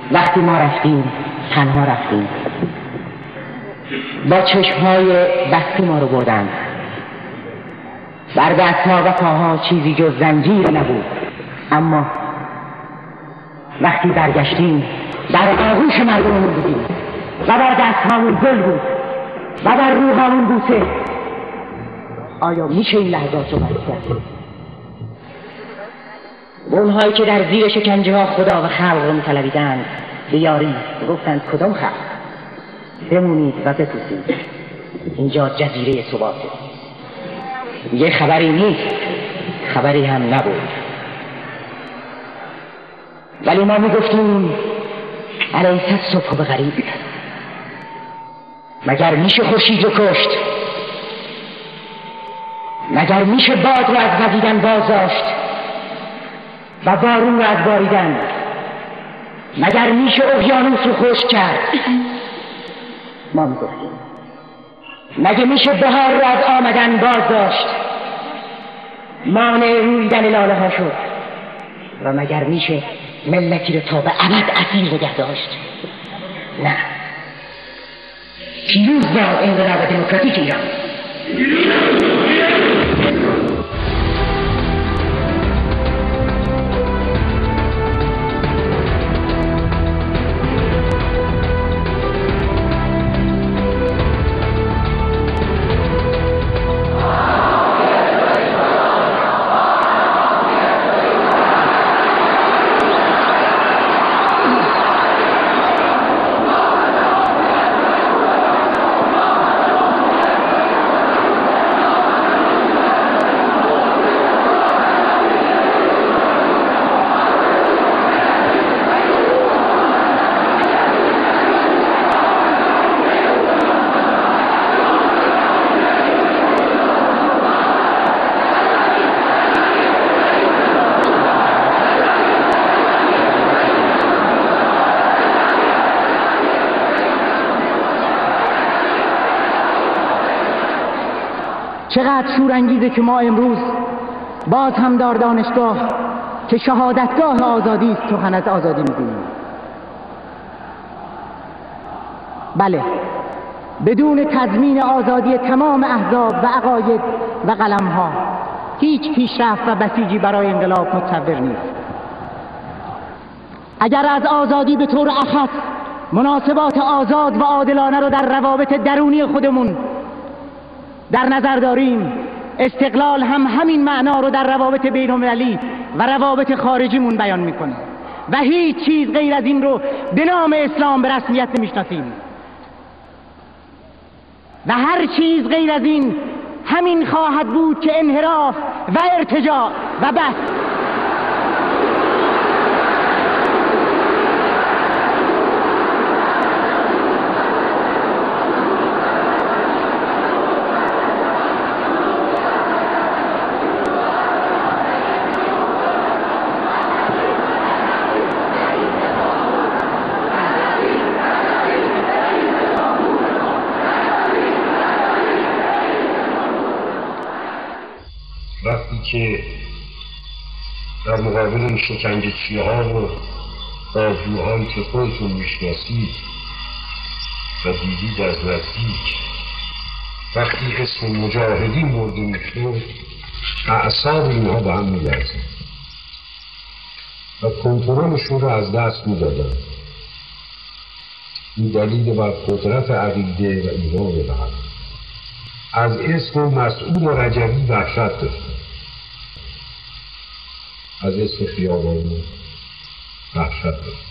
وقتی ما رفتیم تنها رفتیم، با چشمهای بسته ما رو بردند، بر دستها و پاها چیزی جز زنجیر نبود. اما وقتی برگشتیم در آغوش مردممون بودیم و بر دستهامون گل بود و بر روحامون بوسه. آیا میشه این لحظات رو بس کرد؟ اونهایی که در زیر شکنجه ها خدا و خلق رو میطلبیدند به یاری گفتند کدام خلق؟ بمونید و بپوسید، اینجا جزیره ثباته. یه خبری نیست، خبری هم نبود، ولی ما میگفتیم علیه صبح به غریب. مگر میشه خورشید رو کشت؟ مگر میشه باد رو از وزیدن باز داشت و بارون رو از باریدن؟ مگر میشه اقیانوس رو خشک کرد؟ ما میگفتیم مگه میشه بهار رو از آمدن باز داشت؟ مانع رویدن لاله ها شد. و مگر میشه ملتی رو تا به ابد اسیر نگه داشت؟ نه. پیروز باد انقلاب دموکراتیک ایران. چقدر شورانگیزه که ما امروز باز هم در دانشگاه که شهادتگاه آزادی است سخن از آزادی میگوییم. بله، بدون تضمین آزادی تمام احزاب و عقاید و قلمها هیچ پیشرفت و بسیجی برای انقلاب متصور نیست. اگر از آزادی به طور اخص مناسبات آزاد و عادلانه رو در روابط درونی خودمون در نظر داریم، استقلال هم همین معنا رو در روابط بین‌المللی و روابط خارجیمون بیان میکنه و هیچ چیز غیر از این رو به نام اسلام به رسمیت نمیشناسیم و هر چیز غیر از این همین خواهد بود که انحراف و ارتجاع و بس. وقتی که در مقابل شکنجه‌چی‌ها و بازجوهایی که خودتون میشناسید و دیدید از نزدیک، وقتی اسم مجاهدین برده میشد، اعصاب اینها به هم می‌لرزید و کنترلشون رو از دست میدادن. این دلیل بر قدرت عقیده و ایمان به هم. از اسم مسعود رجبی وحشت داشتن، از اسم خیابانی وحشت داشتن.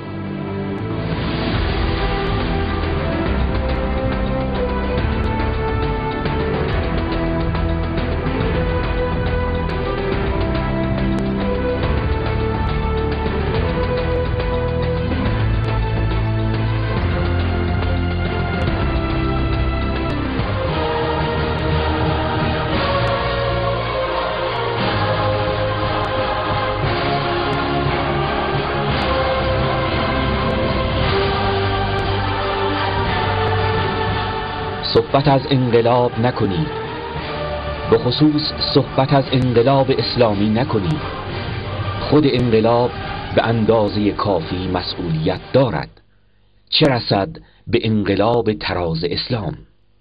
صحبت از انقلاب نکنید، به خصوص صحبت از انقلاب اسلامی نکنید. خود انقلاب به اندازه کافی مسئولیت دارد، چه رسد به انقلاب تراز اسلام.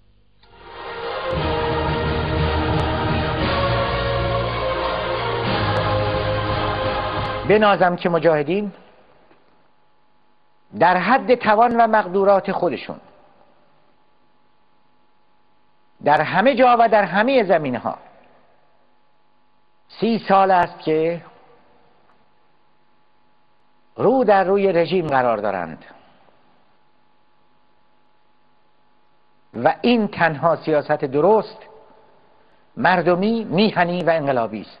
بنازم که مجاهدین در حد توان و مقدورات خودشون در همه جا و در همه زمینه‌ها 30 سال است که رو در روی رژیم قرار دارند و این تنها سیاست درست، مردمی، میهنی و انقلابی است.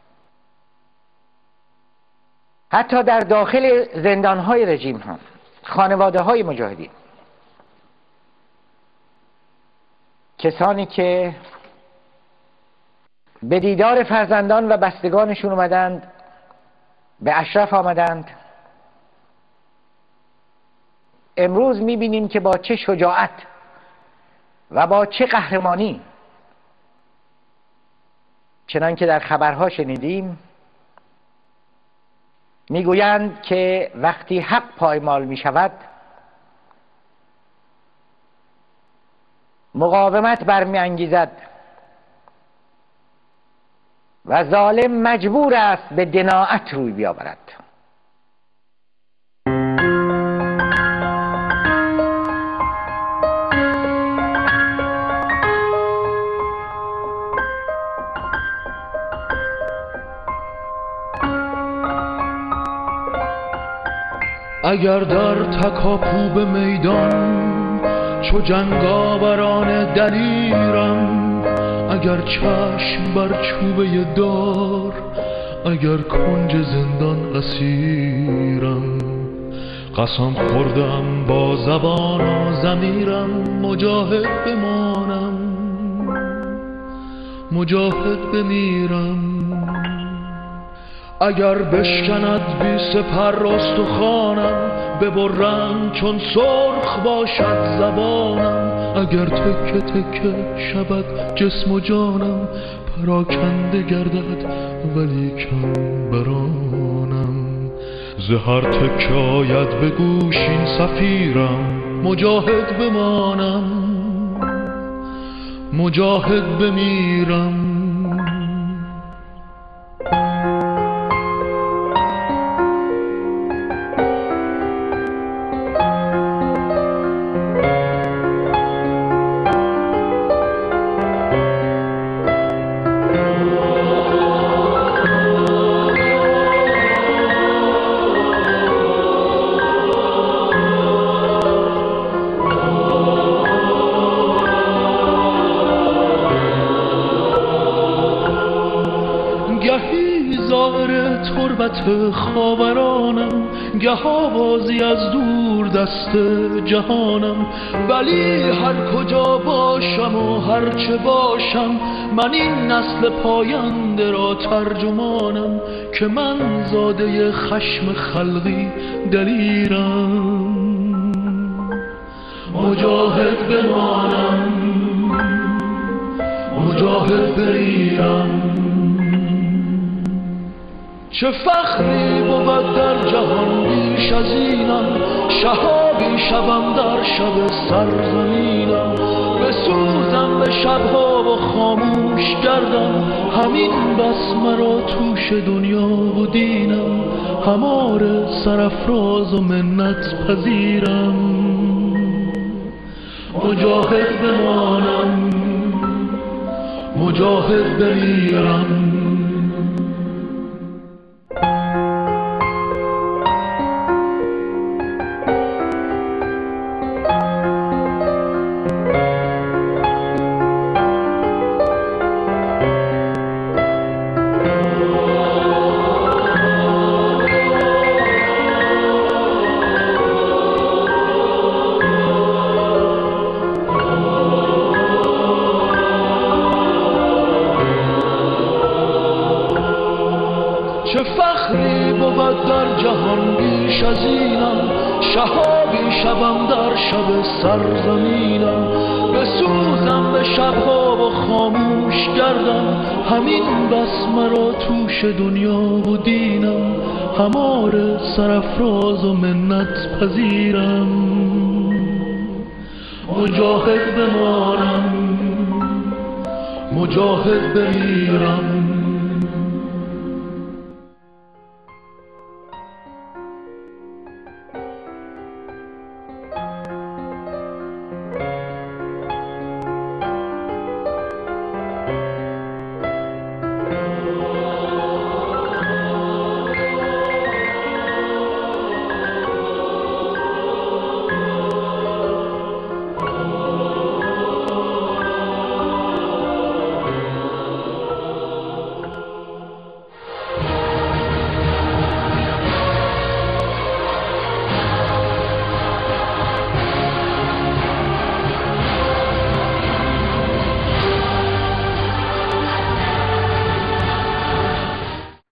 حتی در داخل زندانهای رژیم هم خانواده های مجاهدین، کسانی که به دیدار فرزندان و بستگانشون اومدند، به اشرف آمدند، امروز میبینیم که با چه شجاعت و با چه قهرمانی، چنان که در خبرها شنیدیم، میگویند که وقتی حق پایمال میشود مقاومت برمیانگیزد و ظالم مجبور است به دناعت روی بیاورد. اگر در تکاپو به میدان چو جنگاوران دلیرم، اگر چشم بر چوبه دار، اگر کنج زندان اسیرم، قسم خوردم با زبان و ضمیرم مجاهد بمانم، مجاهد بمیرم. اگر بشکند بی سپر استخوانم، ببرند چون سرخ باشد زبانم، اگر تکه تکه شود جسم و جانم، پراکنده گردد ولیکن برانم. ز هر تکه آید به گوش این صفیرم، مجاهد بمانم، مجاهد بمیرم. خاورانم، گه آوازی از دور دست جهانم، ولی هر کجا باشم و هر چه باشم، من این نسل پاینده را ترجمانم، که من زاده خشم خلقی دلیرم. مجاهد بمانم، مجاهد بمیرم. چه فخری بود در جهان بیش از اینم، شهابی شوم در شب سرزمینم، بسوزم به شبها و خاموش گردم، همین بس مرا توش دنیا و دینم، هماره سرافراز و منت پذیرم. مجاهد بمانم، مجاهد بمیرم. شهابی شوم در شب سرزمینم، بسوزم به شبها و خاموش گردم، همین بس مرا توش دنیا و دینم، هماره سرافراز و منت پذیرم. مجاهد بمانم، مجاهد بمیرم،